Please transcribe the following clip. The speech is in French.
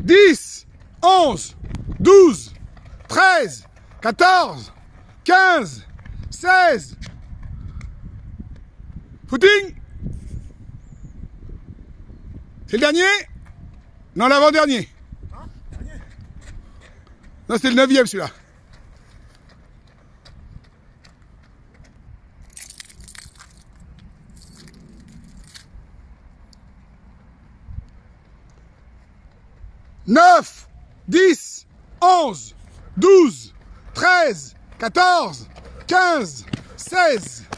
10, 11, 12, 13, 14, 15, 16. Footing. C'est le dernier? Non, l'avant-dernier. Non, c'était le 9e celui-là. Neuf, 10, 11, 12, 13, 14, 15, 16.